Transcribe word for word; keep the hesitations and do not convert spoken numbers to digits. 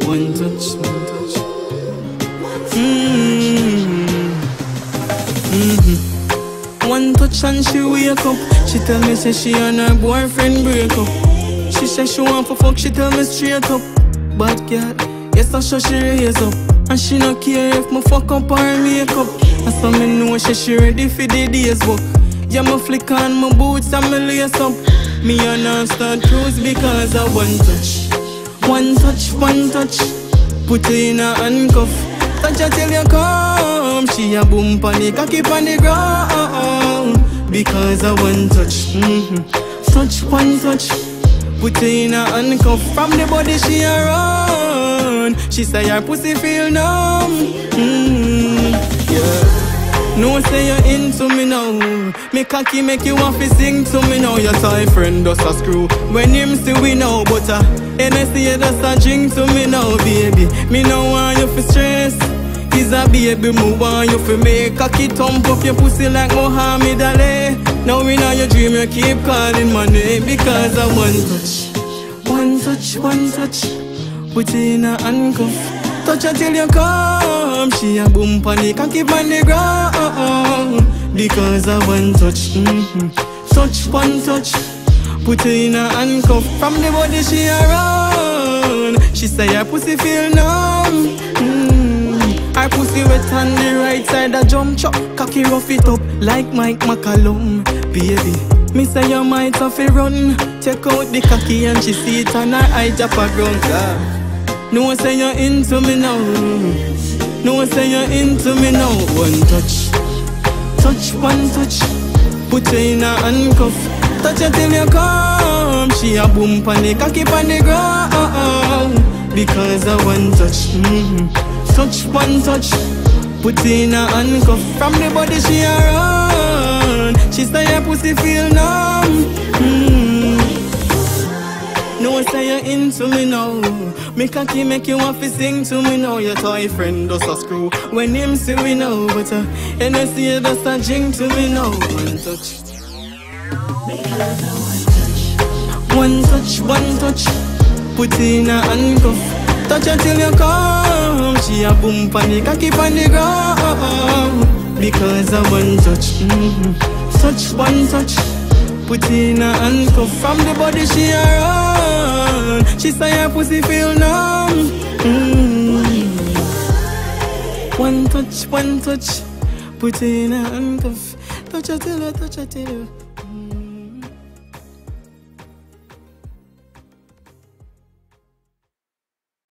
One touch, one touch. Mm-hmm. Mm-hmm. One touch and she wake up. She tell me say she and her boyfriend break up. She say she want for fuck, she tell me straight up. Bad girl, yes I sure she raise up. And she no care if me fuck up her makeup. And so me know she she ready for the day's work. Yeah, me flick on my boots and me lace up. Me and her start cruise because of one touch. One touch, one touch. Put her in a handcuff. Touch her till you come. She a boom panic, I keep on the ground. Because of one touch. Mm-hmm. Touch, one touch. Put her in a handcuff. From the body she a run. She say her pussy feel numb. Mm-hmm. Yeah. No say you into me now. Me cocky make you want to sing to me now. Your toy friend does a screw when him see we know. But uh, N S C does a drink to me now, baby. Me no want you for stress. He's a baby, me want you for make cocky thump up your pussy like Muhammad Ali. Now in your dream you keep calling my name because of one touch. One touch, one touch. Put it in a handcuff. Touch her till you come. She a boom panic and keep on the ground. Because of one touch. Mm-hmm. Touch, one touch. Put her in a handcuff. From the body she a run. She say her pussy feel numb. Mm-hmm. Her pussy wet on the right side a jump chop. Cocky rough it up like Mike McCallum. Baby, me say you might have to run. Check out the cocky and she see it on her eye drop a ground. Yeah. No say you're into me now. No say you're into me now. One touch, touch, one touch. Put her in a handcuff. Touch her till you come. She a boom panic, I keep on the ground. Because of one touch. Mm-hmm. Touch, one touch. Put her in a handcuff. From the body she a run. She say her pussy feel numb. Mm-hmm. No say you're into me now. Me cocky make you want to sing to me now. Your toy friend does a screw when him see me now. But uh, N S C does a drink to me now. One touch. One touch, one touch. Put it in a handcuff. Touch her till you come. She a boom panic, I keep on the ground. Because of one touch. Mm-hmm. Touch, one touch. Put it in a handcuff. From the body she a run. She say her pussy feel numb. Mm-hmm. One touch, one touch. Put it in a handcuff. Touch her till her, touch her till her.